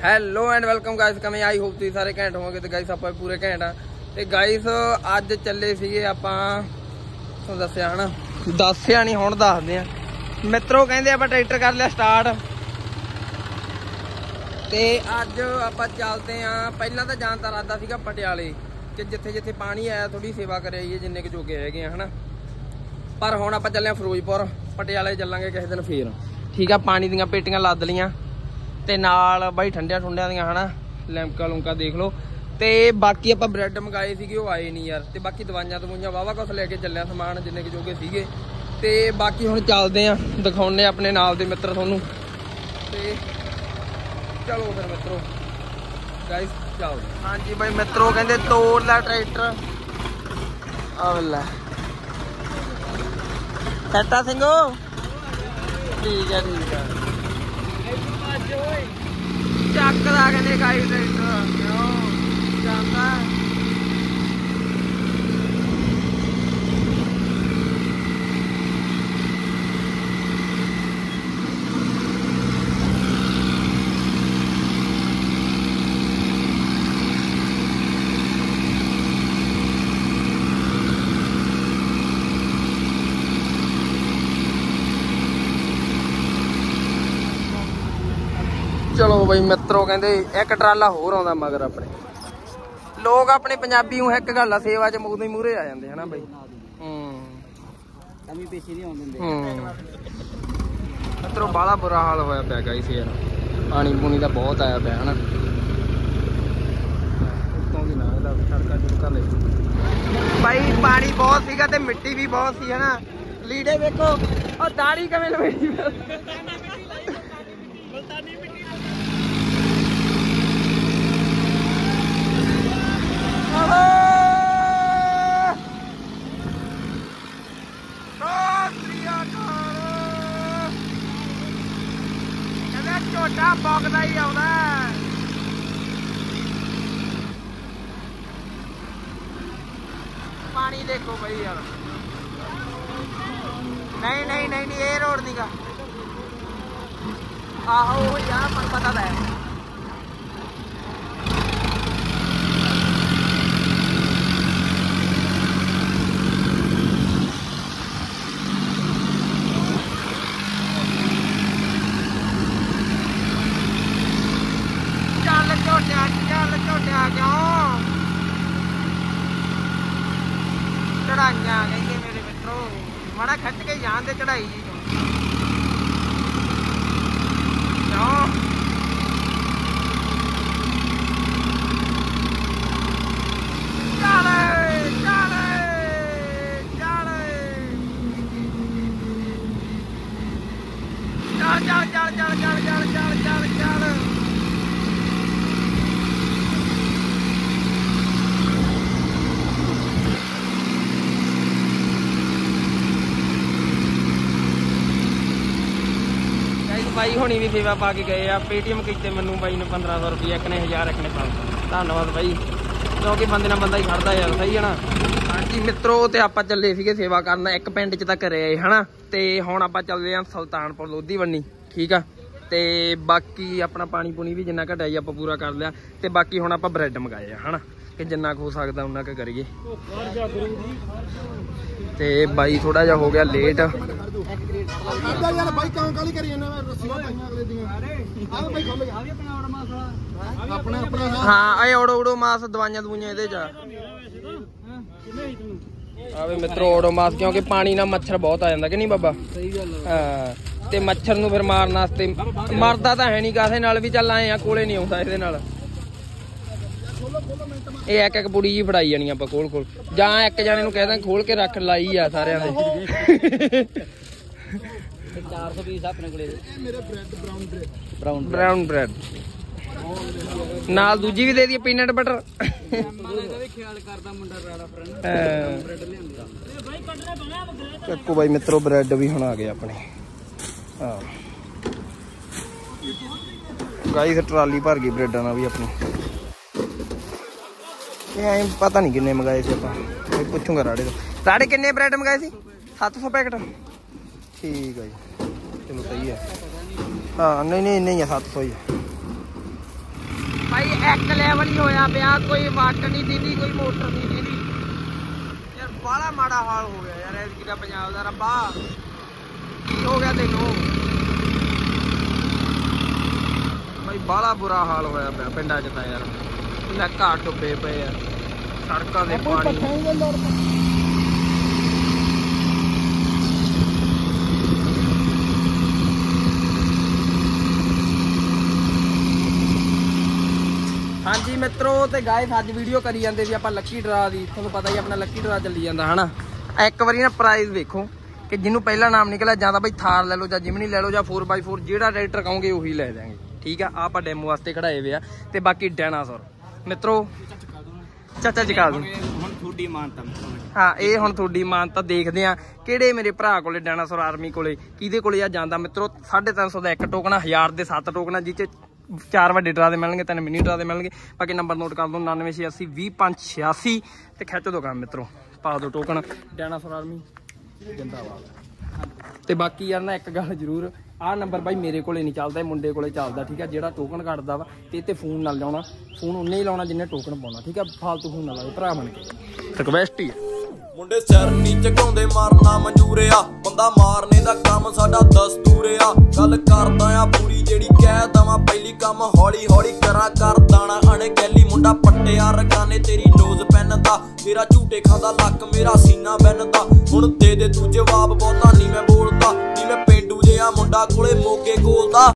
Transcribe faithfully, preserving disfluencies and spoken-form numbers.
Hello and welcome guys, ਕਮੇ I hope ਤੁਸੀਂ ਸਾਰੇ ਘੈਂਟ ਹੋਵੋਗੇ। ਤੇ ਗਾਇਸ ਆਪਾਂ ਪੂਰੇ ਘੈਂਟ ਆ। ਤੇ ਗਾਇਸ ਅੱਜ ਚੱਲੇ ਸੀਗੇ ਆਪਾਂ, ਤੁਹਾਨੂੰ ਦੱਸਿਆ ਹਨਾ, ਦੱਸਿਆ ਨਹੀਂ ਹੁਣ ਦੱਸਦੇ ਆ। ਮਿੱਤਰੋ ਕਹਿੰਦੇ ਆਪਾਂ ਟਰੈਕਟਰ ਕਰ ਲਿਆ ਸਟਾਰਟ, ਤੇ ਅੱਜ ਆਪਾਂ ਚੱਲਦੇ ਆ। ਪਹਿਲਾਂ ਤਾਂ ਜਾਣ ਦਾ ਇਰਾਦਾ ਸੀਗਾ ਪਟਿਆਲੇ, ਕਿ ਜਿੱਥੇ ਜਿੱਥੇ ਪਾਣੀ ਆਇਆ ਥੋੜੀ ਸੇਵਾ ਕਰ ਆਈਏ ਜਿੰਨੇ ਕੁ ਜੋਗੇ ਹੈਗੇ ਆ ਹਨਾ। ਪਰ ਹੁਣ ਆਪਾਂ ਚੱਲੇ ਆ ਫਿਰੋਜ਼ਪੁਰ, ਪਟਿਆਲੇ ਚੱਲਾਂਗੇ ਕਿਸੇ ਦਿਨ ਫੇਰ। ਠੀਕ ਆ, ਪਾਣੀ ਦੀਆਂ ਪੇਟੀਆਂ ਲੱਦ ਲੀਆਂ ਤੇ ਨਾਲ ਬਾਈ ਠੰਡਿਆਂ ਠੁੰਡਿਆਂ ਦੀਆਂ ਹਨਾ, ਲੈਂਕਾ ਲੁੰਕਾ ਦੇਖ ਲਓ। ਤੇ ਬਾਕੀ ਆਪਾਂ ਬ੍ਰੈਡ ਮੰਗਾਏ ਸੀਗੇ, ਉਹ ਆਏ ਨਹੀਂ ਯਾਰ। ਤੇ ਬਾਕੀ ਦਵਾਈਆਂ ਦਵਾਈਆਂ ਵਾਵਾ ਕੁਛ ਲੈ ਕੇ ਚੱਲਿਆ ਸਮਾਨ ਜਿੰਨੇ ਕੁ ਜੋਗੇ ਸੀਗੇ। ਤੇ ਬਾਕੀ ਹੁਣ ਚੱਲਦੇ ਆ, ਦਿਖਾਉਣੇ ਆਪਣੇ ਨਾਲ ਦੇ ਮਿੱਤਰ ਤੁਹਾਨੂੰ। ਤੇ ਚਲੋ ਫਿਰ ਮਿੱਤਰੋ, ਗਾਇਸ ਚਲੋ। ਹਾਂਜੀ ਬਾਈ ਮਿੱਤਰੋ ਕਹਿੰਦੇ ਤੋੜ ਲੈ ਟਰੈਕਟਰ। ਆ ਲੈ ਸੈਟਾ ਸਿੰਘੋ, ਠੀਕ ਹੈ ਠੀਕ ਹੈ। ਚੱਕਦਾ ਕਹਿੰਦੇ ਗਾਈ ਟਰੈਕਟਰ ਕਿਉਂ ਜਾਂਦਾ। ਚਲੋ ਬਈ ਮਿੱਤਰੋ ਕਹਿੰਦੇ ਇੱਕ ਟਰਾਲਾ ਹੋਰ ਆਉਂਦਾ ਮਗਰ ਆਪਣੇ। ਲੋਕ ਆਪਣੇ ਪੰਜਾਬੀ ਨੂੰ ਇੱਕ ਗੱਲ ਆ, ਸੇਵਾ ਚ ਮੂਹਰੇ ਮੂਹਰੇ ਆ ਜਾਂਦੇ ਹਨਾ ਬਈ। ਹੂੰ ਕਮੀ ਪੇਸ਼ੀ ਨਹੀਂ ਆਉਣ ਦਿੰਦੇ। ਹੂੰ ਮਿੱਤਰੋ ਬਾਹਲਾ ਬੁਰਾ ਹਾਲ ਹੋਇਆ ਪਿਆ ਗਾਇਸ ਯਾਰ, ਪਾਣੀ ਪੂਣੀ ਦਾ ਬਹੁਤ ਆਇਆ ਪਿਆ ਹਨਾ। ਸੜਕਾਂ ਚੁੜਕਾਂ ਲੈ ਬਾਈ, ਪਾਣੀ ਬਹੁਤ ਸੀਗਾ ਤੇ ਮਿੱਟੀ ਵੀ ਬਹੁਤ ਸੀ ਹਨਾ। ਲੀੜੇ ਵੇਖੋ, ਉਹ ਦਾੜੀ ਕਿਵੇਂ ਲਵੇਟੀ ਝੋਟਾ ਬੋਕਦਾ ਹੀ ਆਉਂਦਾ। ਪਾਣੀ ਦੇਖੋ ਬਈ ਯਾਰ। ਨਹੀਂ ਨਹੀਂ ਨਹੀਂ ਨਹੀਂ ਇਹ ਰੋਡ ਨੀਗਾ। ਆਹੋ ਉਹ ਯਾਰ ਮੈਨੂੰ ਪਤਾ ਤਾਂ ਹੈ। ਚੱਲ ਝੋਟਿਆ ਚੱਲ ਝੋਟਿਆ ਕਿਉਂ ਚੜਾਈਆਂ ਕਹਿੰਦੇ ਮੇਰੇ ਮਿੱਤਰੋ, ਮਾੜਾ ਖਿੱਚ ਕੇ ਜਾਣ ਦੇ ਚੜਾਈ ਜੀ ਕਿਉਂ। ਚੱਲ ਚੱਲ ਚੱਲ ਚੱਲ ਚੱਲ ਚੱਲ ਚੱਲ ਚੱਲ ਚੱਲ ਚੱਲ ਚੱਲ। ਬਾਈ ਹੁਣੀ ਵੀ ਸੇਵਾ ਪਾ ਕੇ ਗਏ ਆ, ਪੇਟੀਐਮ ਕੀਤੇ ਮੈਨੂੰ ਬਾਈ ਨੇ ਪੰਦਰਾਂ ਸੌ ਰੁਪਏ, ਇੱਕ ਨੇ ਹਜ਼ਾਰ ਇੱਕ ਨੇ ਪੰਜ ਸੌ। ਧੰਨਵਾਦ ਬਾਈ, ਕਿਉਂਕਿ ਬੰਦੇ ਨਾਲ ਬੰਦਾ ਹੀ ਖੜਦਾ ਯਾਰ, ਸਹੀ ਹੈ ਨਾ। ਹਾਂਜੀ ਮਿੱਤਰੋ, ਤੇ ਆਪਾਂ ਚੱਲੇ ਸੀਗੇ ਸੇਵਾ ਕਰਨ ਇੱਕ ਪਿੰਡ 'ਚ ਤਾਂ ਘਰੇ ਆਏ ਹਨਾ। ਤੇ ਹੁਣ ਆਪਾਂ ਚੱਲਦੇ ਹਾਂ ਸੁਲਤਾਨਪੁਰ ਲੋਧੀ ਬੰਨੀ, ਠੀਕ ਆ। ਤੇ ਬਾਕੀ ਆਪਣਾ ਪਾਣੀ ਪੂਣੀ ਵੀ ਜਿੰਨਾ ਘਟਿਆ ਜੀ ਆਪਾਂ ਪੂਰਾ ਕਰ ਲਿਆ। ਤੇ ਬਾਕੀ ਹੁਣ ਆਪਾਂ ਬ੍ਰੈਡ ਮੰਗਾਏ ਆ ਹਨਾ, ਕਿ ਜਿੰਨਾ ਕੁ ਹੋ ਸਕਦਾ ਉਨਾ ਕੁ ਕਰੀਏ। ਤੇ ਬਾਈ ਥੋੜਾ ਜਿਹਾ ਹੋ ਗਿਆ ਲੇਟ। ਹਾਂ ਇਹ ਓੜੋ ਓੜੋ ਮਾਸ ਦਵਾਈਆਂ ਦਵਾਈਆਂ ਇਹਦੇ ਚ ਆਵੇ ਮਿੱਤਰੋ, ਓੜੋ ਮਾਸ, ਕਿਉਂਕਿ ਪਾਣੀ ਨਾਲ ਮੱਛਰ ਬਹੁਤ ਆ ਜਾਂਦਾ ਕਿ ਨਹੀਂ ਬਾਬਾ। ਹਾਂ ਤੇ ਮੱਛਰ ਨੂੰ ਫਿਰ ਮਾਰਨ ਵਾਸਤੇ, ਮਰਦਾ ਤਾਂ ਹੈ ਨੀ ਕਾਸੇ ਨਾਲ ਵੀ, ਚੱਲ ਆਏ ਆ ਕੋਲੇ ਨਹੀਂ ਆਉਂਦਾ ਇਹਦੇ ਨਾਲ। ਇਹ ਇੱਕ ਇੱਕ ਪੁੜੀ ਜੀ ਫੜਾਈ ਜਾਣੀ ਆਪਾਂ ਖੋਲ ਖੋਲ, ਜਾਂ ਇੱਕ ਜਾਣੇ ਨੂੰ ਕਹਿ ਦਾਂ ਖੋਲ ਕੇ ਰੱਖ ਲਾਈ ਆ ਸਾਰਿਆਂ ਦੇ। ਚਾਰ ਸੌ ਪੀਸ ਆਪਣੇ ਕੋਲੇ ਮੇਰੇ bread, brown bread, brown brown bread ਨਾਲ ਦੂਜੀ ਵੀ ਦੇ ਦਈਏ ਪੀਨਟ ਬਟਰ। ਖਿਆਲ ਕਰਦਾ ਮੁੰਡਾ ਰਾੜਾ ਫਰੈਂਡ। ਚੱਕੋ ਬਾਈ ਮਿੱਤਰੋ, ਬ੍ਰੈਡ ਵੀ ਹੁਣ ਆ ਗਏ ਆਪਣੇ। ਹਾਂ ਗਾਈਸ ਟਰਾਲੀ ਭਰ ਗਈ ਬ੍ਰੈਡਾਂ ਨਾਲ ਵੀ ਆਪਣੀ। ਇਹ ਪਤਾ ਨਹੀਂ ਕਿੰਨੇ ਮੰਗਾਏ ਸੀ ਆਪਾਂ, ਪੁੱਛੂਗਾ ਰਾੜੇ ਤੋਂ। ਰਾੜੇ ਕਿੰਨੇ ਬ੍ਰੈਡ ਮੰਗਾਏ ਸੀ? ਸੱਤ सौ पैकेट ठीक है जी, चलो सही है। हाँ नहीं नहीं नहीं है सात सौ ही है। भाई एक लेवल ही होया पिया, कोई वाटर नहीं दीदी, कोई मोटर नहीं दीदी यार। बड़ा माड़ा हाल हो गया यार ऐतकी दा पंजाब दा। रब्बा की हो गया तेनों भाई? बड़ा बुरा हाल होया पिया पिंडां च तां यार। इन्ना घाट डुब्बे पे यार, सड़कां दे पानी। हाँ जी मित्रों ते गाइस अज वीडियो करी जाते जी आप लक्की ड्रा की। थोड़ा पता ही अपना लक्की ड्रा चली जाता है ना। एक बारी ना प्राइज देखो कि जिन्हों पहला नाम निकलिया जाता भाई थार ले लो या जिमनी ले लो या फोर बाई फोर जो ट्रैक्टर कहोगे उही ले देंगे। ठीक है, आप डेमो वास्ते खड़ाए हुए आ। बाकी डायनासोर मित्रों चाचा चका दो हाँ, ये हुण थोड़ी मानता देखते हैं किहड़े मेरे भरा को डायनासोर आर्मी को किहदे कोले आ जांदा। मित्रों साढ़े तीन सौ का एक टोकन, हज़ार के सत्त टोकन जिस चार वड्डे ड्रा दे मिलणगे, तीन मिनी ड्रा दे मिलणगे। बाकी नंबर नोट कर दो नानवे छियासी भी पाँच छियासी ते खिच दो काम मित्रों, पा दो टोकन डायनासोर आर्मी जिंदाबाद। ते बाकी यार ना एक गल जरूर, आह नंबर भाई मेरे को नहीं चलता, मुंडे को चलता। ठीक है, जो टोकन कटदा वा ते फोन ना लाउणा, फोन उन्ने ही लाउणा जिन्ने टोकन पाउणा। ठीक है, फालतू फोन ना लाओ भरा बन के, रिक्वेस्ट ही है। मुंडे सिर नी झुकाउंदे मारना मंजूर आ, बंदा मारने दा काम साडा दस्तूर आ। गल करदा आ पूरी जेड़ी कह दवां पहली काम हौली हौली करा कर दाना अणगैली। मुंडा पट्टिया रगाने तेरी नोज पैनदा, तेरा झूठे खादा लक मेरा सीना बनदा। हुण दे दे तू जवाब बहुता नी मैं बोलदा, नी मैं पेंडू जिहा मुंडा कोले मोगे कोल दा।